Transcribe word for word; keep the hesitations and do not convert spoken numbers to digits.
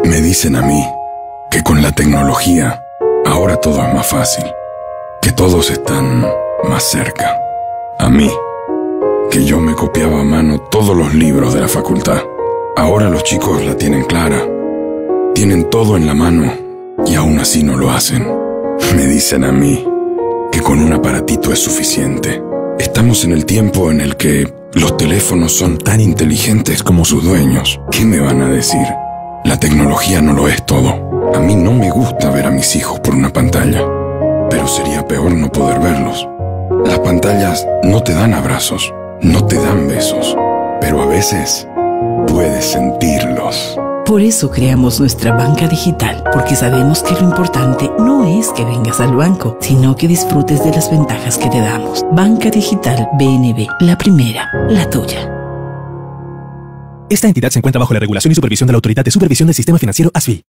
Me dicen a mí que con la tecnología ahora todo es más fácil, que todos están más cerca. A mí, que yo me copiaba a mano todos los libros de la facultad. Ahora los chicos la tienen clara. Tienen todo en la mano y aún así no lo hacen. Me dicen a mí que con un aparatito es suficiente. Estamos en el tiempo en el que los teléfonos son tan inteligentes como sus dueños. ¿Qué me van a decir? La tecnología no lo es todo. A mí no me gusta ver a mis hijos por una pantalla, pero sería peor no poder verlos. Las pantallas no te dan abrazos, no te dan besos, pero a veces puedes sentirlos. Por eso creamos nuestra banca digital, porque sabemos que lo importante no es que vengas al banco, sino que disfrutes de las ventajas que te damos. Banca Digital B N B, la primera, la tuya. Esta entidad se encuentra bajo la regulación y supervisión de la Autoridad de Supervisión del Sistema Financiero A S F I.